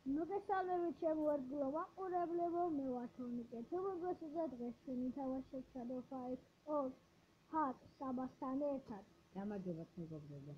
მოგესალმებით ჩემო ვარგულო მაყურებლებო, მე ვარ თორნიკე. თუმცა დღეს ჩვენი თამაში ჩადოხა ჰაკ საბასთან ერთად. გამარჯობათ მეგობრებო.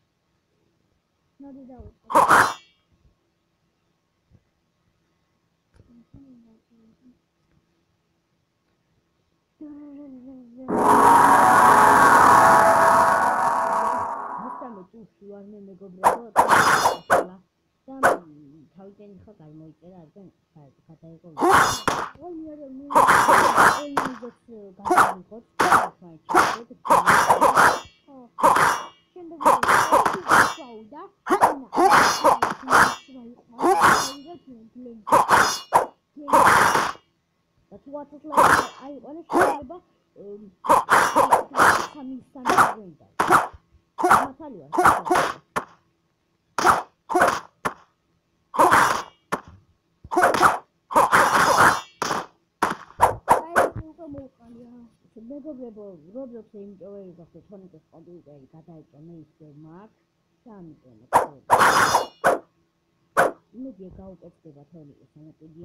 მოდი დავიწყოთ. მოსამე წუთი ვარ მე მეგობრებო. თავიდან ხა გამოიწერა არგან გადაიყო. ой, მე გადაიყოთ. მეგობრებო, Roblox-ზე იმჭოველი გახდეთ, თორნიკეს კომპიუტერი გადაიჭრა, მე ისე მაქვს, სამიტომ. იმედია გაუკეთდება თორნიკეს სამატებიან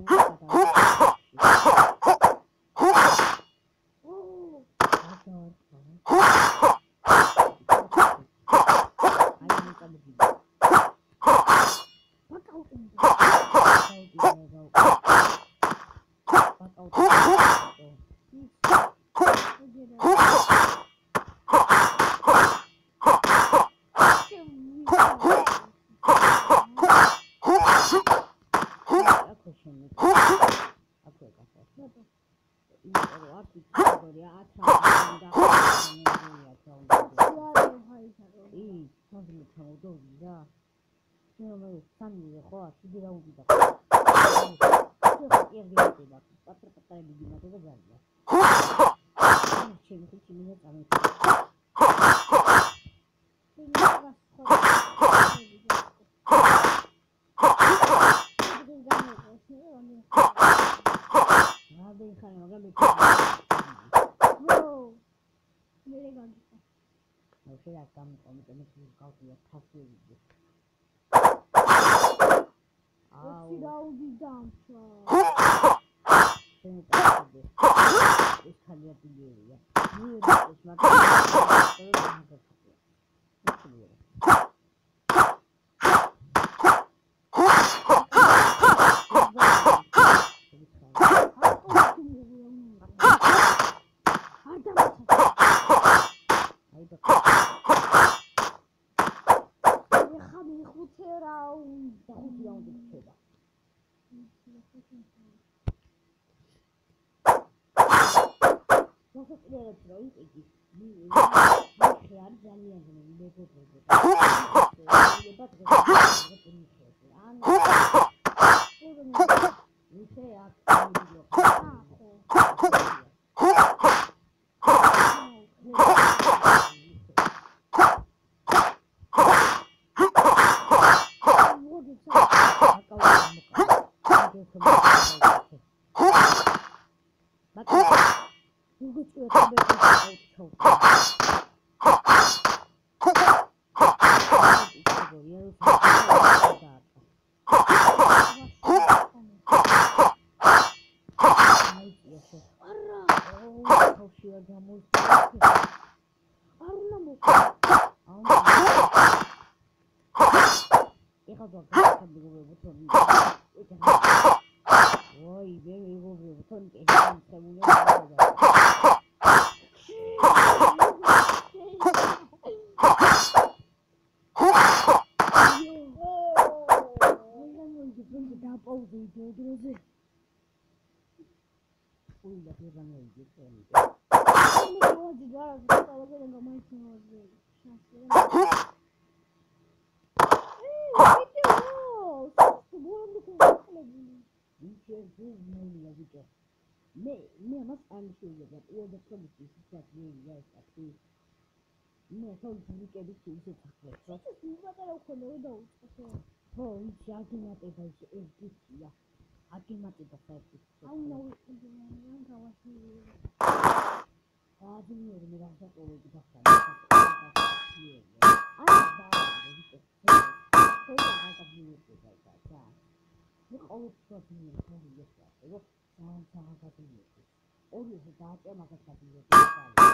ყოველთვის მოვიდეს რომ ძალიან გადაიდეს. ორივე დააჭერ მაგას გადაიდეს.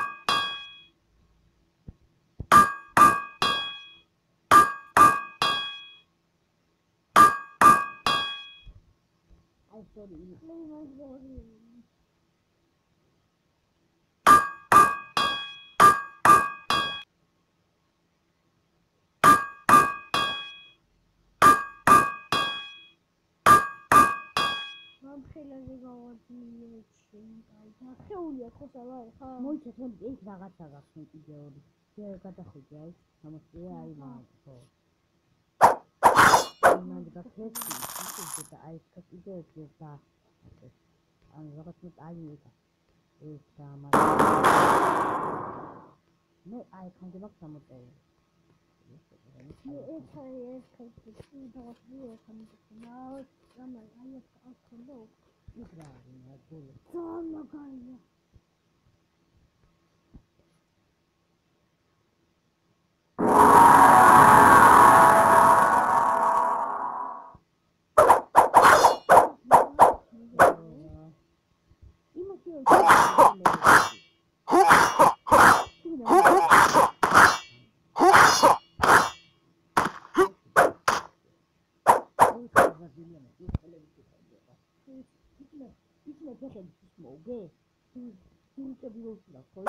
აი სწორი ხელაზე გავაძლიერე ჩემი ხეულია ხო სალარი ხა მოიცეთ რომ ეს რაღაცა გახსნი კიდე ორი გადახვიდე აი სამოსია აი მაგო მანდ გაქცევი ისე და აი ეს კიდე ეს და ან რაღაც აი ეს და მე აი კონდიმაკ სამოტელი ეს ხალხი დავასრულე ხანდა რამა აი ეს ხონდა უკრა გოლი ძალიან მაგარია მოგე ინტერვიუ ვუხდა ხო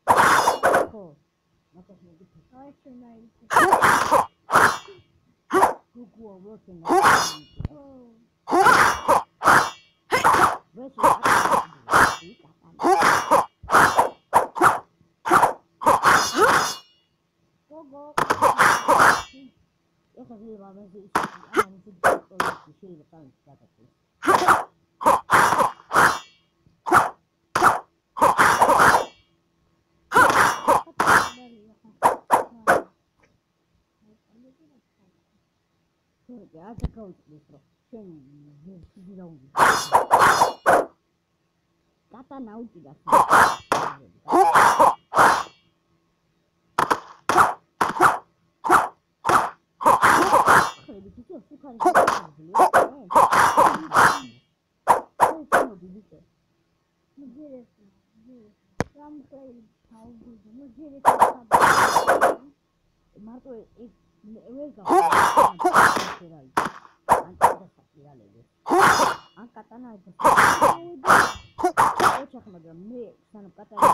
მაგას მოგიწევ აი შენაი გუგუა ვორკინგ გოგო ეხლა შეიძლება ამაზე ამაზე პროექტი შეიძლება წავიდე Asta cauți pro. Sen dirau. Gata nauti da. Credi che io fu fare Marco e Vega an katana is ocha მაგრამ მე სანამ კატანა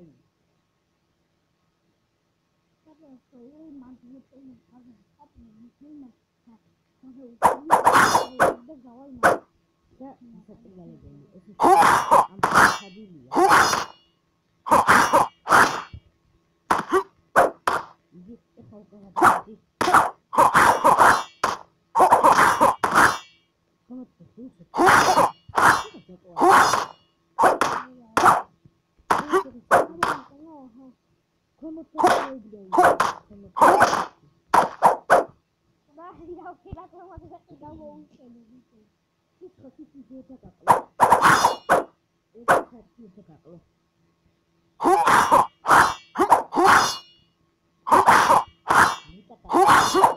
타임. 저희 만두를 때문에 가서 하면 정말 가서 우리 자, bisa tinggal dulu. Ambil dulu ya. Ini kalau kau nggak tahu, kamu tuh susah. Kamu tuh tahu dia. Kamu tahu. Nah, kita cuma kita mau usaha gitu. Kita sih dia tak tahu. Itu satu tak tahu. Ini tak tahu.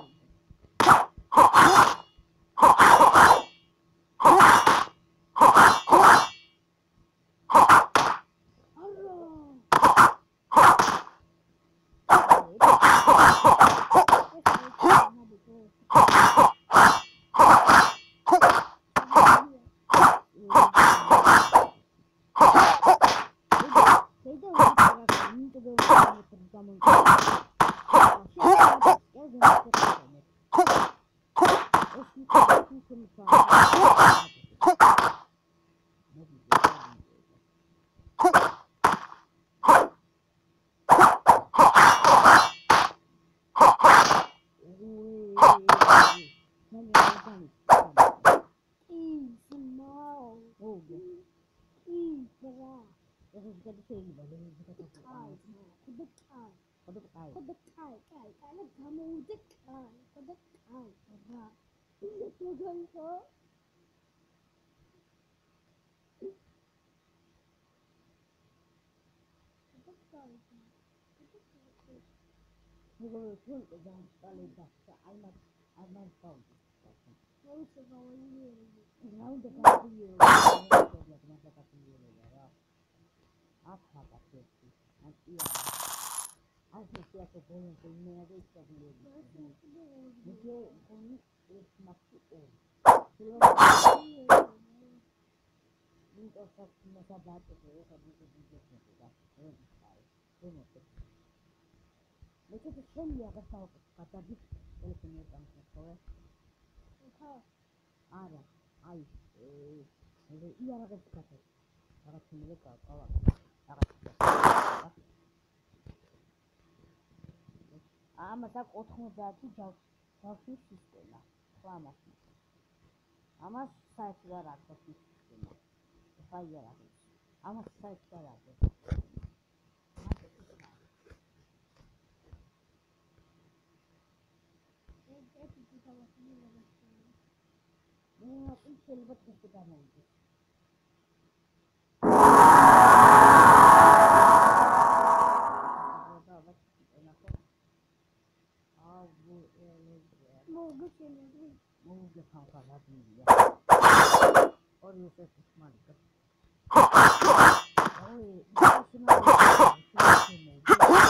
이거 손 그냥 빨리 잡자. 알만 또. 나온데 가지요. 그냥 가지요. 아파 봤지. 안 뛰어. 아직 시작해 보는 거 있네요. 있어 보여요. 이게 공이 맞고. 그럼 이거 갖고 나서 봐도 가지고 이제 그런 거. Itu tuh ya kesal kata di teleponnya bang soalnya ada ay jadi iya rakyat kata rakyat sendiri kalau masa otong jadi jauh sistem lah selama ama saya sudah rakyat sistem saya rakyat ama saya sudah rakyat itu lebih kita mau mau tahu kalau dia orang itu semua itu oh itu semua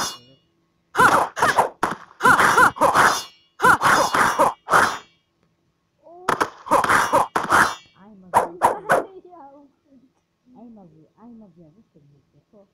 I'm a very good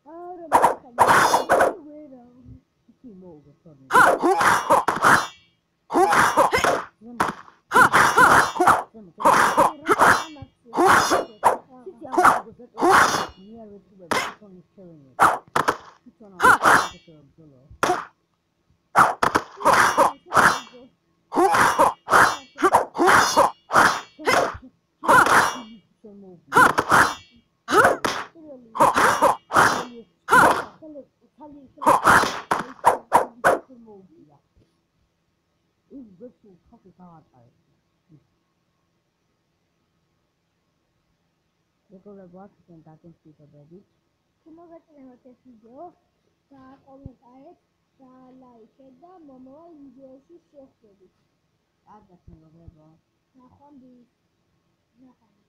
Kalau buat tentatif kita tadi, semoga terlihat video. Jangan komentar, jangan like, dan mau video share jadi. ada semoga buat. Nah, di